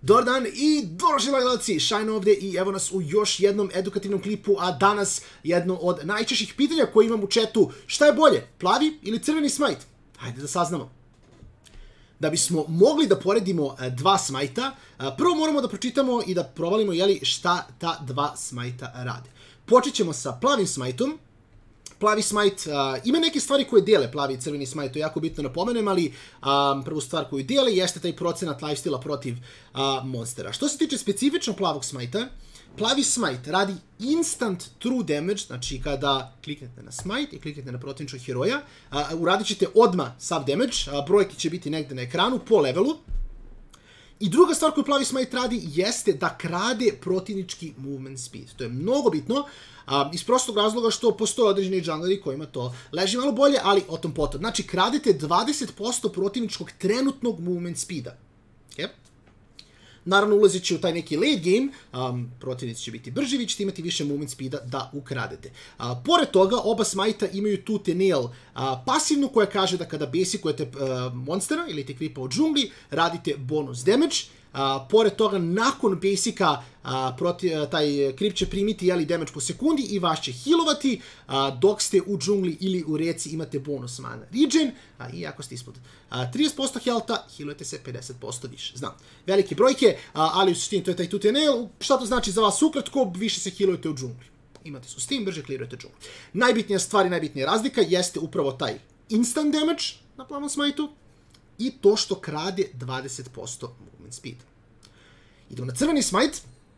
Dobar dan i dobrodošli gledalci, Shine ovdje i evo nas u još jednom edukativnom klipu, a danas jedno od najčešćih pitanja koje imam u chatu, šta je bolje, plavi ili crveni smite? Hajde da saznamo. Da bismo mogli da poredimo dva smajta, prvo moramo da pročitamo i da provalimo šta ta dva smajta rade. Počet ćemo sa plavim smajtom. Plavi smite ima neke stvari koje dele plavi i crveni smite, to je jako bitno napomenem, ali prvu stvar koju dele jeste taj procenat lifestila protiv monstera. Što se tiče specifično plavog smajta, plavi smite radi instant true damage, znači kada kliknete na smite i kliknete na protivničkog heroja, uradit ćete odmah sav damage, brojke će biti negde na ekranu po levelu. I druga stvar koju plavi smite radi jeste da krade protivnički movement speed. To je mnogo bitno, iz prostog razloga što postoje određeni džungleri kojima to leži malo bolje, ali o tom potom. Znači, kradete 20% protivničkog trenutnog movement speeda. Okay? Naravno, ulazit će u taj neki late game, protivnici će biti brži, vi ćete imati više movement speeda da ukradete. Pored toga, oba smajta imaju tu nail pasivnu koja kaže da kada basicujete monstera ili te kripa u džungli, radite bonus damage. Pored toga, nakon basica, taj krip će primiti damage po sekundi i vas će healovati, dok ste u džungli ili u reci imate bonus mana regen, i ako ste ispod 30% healtha, healujete se 50% više. Znam, velike brojke, ali u suštini to je taj tutorial. Šta to znači za vas ukratko? Više se healujete u džungli. Imate sustain, brže clearujete džungli. Najbitnija stvar i najbitnija razlika jeste upravo taj instant damage na plavom smajtu i to što krade 20% movement speed. Idemo na crveni smite.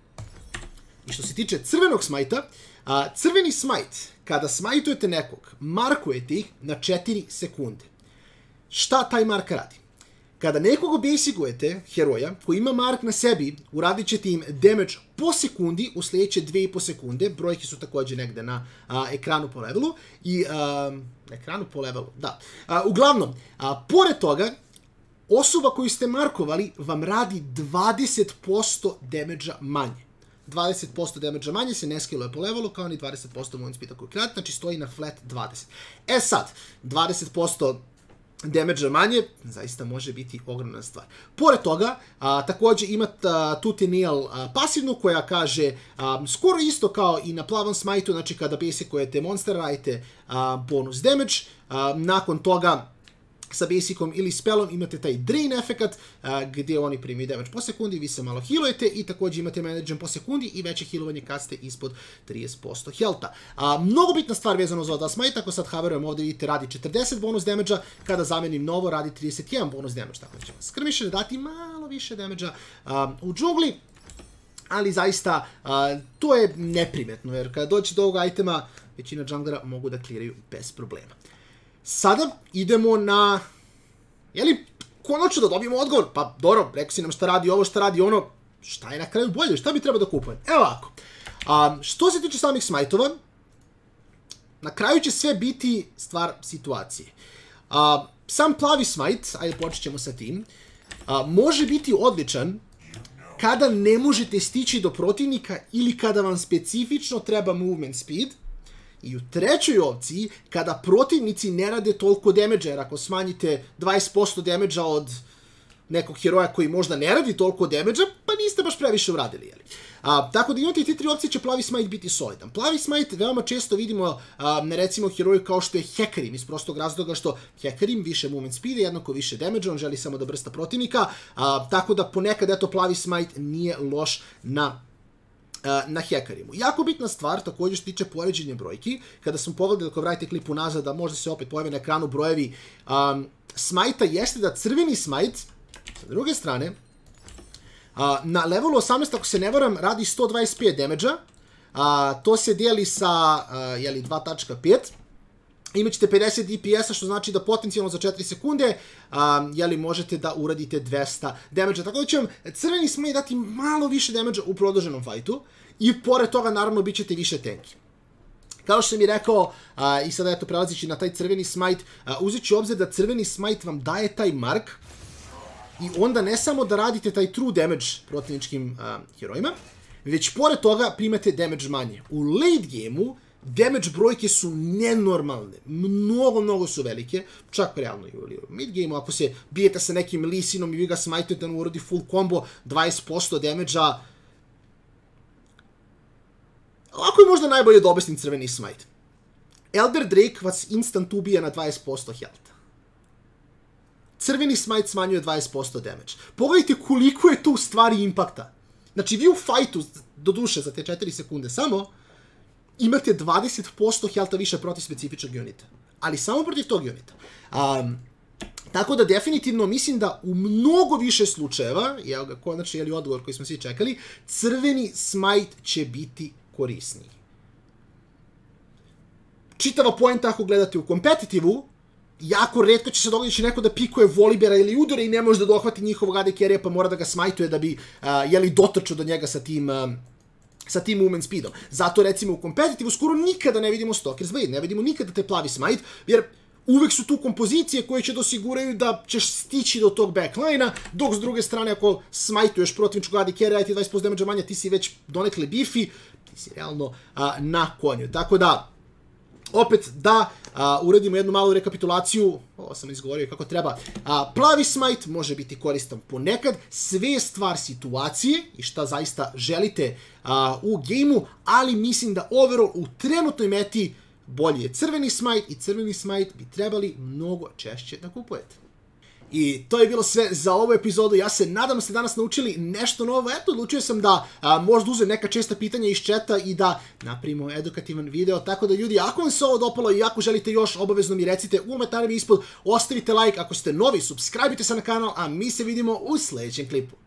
I što se tiče crvenog smajta, crveni smite, kada smajtujete nekog, markujete ih na 4 sekunde. Šta taj mark radi? Kada nekog basicujete, heroja, koji ima mark na sebi, uradit ćete im damage po sekundi u sljedeće 2,5 sekunde. Brojke su također negde na ekranu po levelu. Uglavnom, pored toga, osoba koju ste markovali vam radi 20% damage-a manje. 20% damage-a manje se ne skilluje po levelu, kao ni 20% movement speeda koju kradete, znači stoji na flat 20. E sad, 20% damage-a manje zaista može biti ogromna stvar. Pored toga, također imate tu nail pasivnu koja kaže skoro isto kao i na plavom smajtu, znači kada basicujete monstera radite bonus damage, nakon toga sa basicom ili spellom imate taj drain efekat gdje oni primaju damage po sekundi, vi se malo healujete i također imate manage po sekundi i veće healovanje kad ste ispod 30% healtha. Mnogo bitna stvar vezano za ova smite, ako sad hoverujem ovdje vidite radi 40 bonus damage-a, kada zamenim novo radi 31 bonus damage, tako da ćemo Skirmisher dati malo više damage-a u džungli, ali zaista to je neprimetno, jer kada dođe do ovog itema većina džunglera mogu da clearaju bez problema. Sada idemo na, konačno da dobijemo odgovor, pa dobro, rekao si nam šta radi ovo, šta radi ono, šta je na kraju bolje, šta bi trebao da kupujem? Evo ovako, što se tiče samih smajtova, na kraju će sve biti stvar situacije. Sam plavi smite, ajde počet ćemo sa tim, može biti odličan kada ne možete stići do protivnika ili kada vam specifično treba movement speed. I u trećoj opciji, kada protivnici ne rade toliko damage-a, jer ako smanjite 20% damage-a od nekog heroja koji možda ne radi toliko damage-a, pa niste baš previše uradili, jeli? Tako da imate i te tri opcije će plavi smite biti solidan. Plavi smite veoma često vidimo na recimo heroju kao što je Hecarim, iz prostog razloga što Hecarim više movement speed, jednako više damage-a, on želi samo da brsta protivnika, tako da ponekad eto plavi smite nije loš na Hecarimu. Jako bitna stvar, također što tiče poređenja brojki, kada smo pogledali, ako vratite klip unazad, da možda se opet pojave na ekranu brojevi smajta, jeste da crveni smite, sa druge strane, na levelu 18, ako se ne varam, radi 125 damage-a, to se dijeli sa 2.5, imaćete 50 DPS-a, što znači da potencijalno za 4 sekunde možete da uradite 200 damage-a. Tako da će vam crveni smite dati malo više damage-a u produženom fajtu i pored toga naravno bit ćete više tanki. Kao što sam i rekao, i sada eto prelazići na taj crveni smite, uzet ću obzir da crveni smite vam daje taj mark i onda ne samo da radite taj true damage protivničkim herojima, već pored toga primate damage manje. U late game-u damage brojke su nenormalne, mnogo su velike, čak realno i u mid-game-u, ako se bijete sa nekim Lee Sinom i vi ga smajtujete, on urodi full combo, 20% damage-a. Ovako je možda najbolje da objasnim crveni smite. Elder Drake vas instant ubija na 20% health. Crveni smite smanjuje 20% damage. Pogledajte koliko je tu u stvari impakta. Znači, vi u fajtu, do duše za te 4 sekunde samo, imate 20% healtha više protiv specifičnog unita. Ali samo protiv tog unita. Tako da definitivno mislim da u mnogo više slučajeva, evo ga, konačno je li odgovor koji smo svi čekali, crveni smite će biti korisniji. Čitava poenta ako gledate u kompetitivu, jako retko će se dogoditi neko da pikuje volibera ili udore i ne može da dohvati njihovog AD carry-a pa mora da ga smajtuje da bi dotrčao do njega sa tim movement speedom. Zato recimo u kompetitivu skoro nikada ne vidimo Stalker's Blade, ne vidimo nikada te plavi smite, jer uvek su tu kompozicije koje će da osiguraju da ćeš stići do tog backline-a, dok s druge strane ako smajtuješ protivničkog AD carry-a ti 20% damage manje, ti si već donekle bifi, ti si realno na konju. Tako da, opet da uradimo jednu malu rekapitulaciju, ovo sam izgovorio kako treba, plavi smite može biti koristan ponekad, sve je stvar situacije i šta zaista želite u gejmu, ali mislim da overall u trenutnoj meti bolji je crveni smite i crveni smite bi trebali mnogo češće da kupujete. I to je bilo sve za ovu epizodu. Ja se nadam da ste danas naučili nešto novo. Eto, odlučio sam da možda uzem neka česta pitanja iz chata i da napravimo edukativan video. Tako da ljudi, ako vam se ovo dopalo i ako želite još, obavezno mi recite u komentarima ispod. Ostavite like, ako ste novi, subscribe-ite se na kanal, a mi se vidimo u sljedećem klipu.